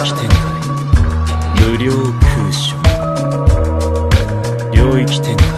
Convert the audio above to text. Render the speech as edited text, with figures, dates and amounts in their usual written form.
域展開無料空所領域展開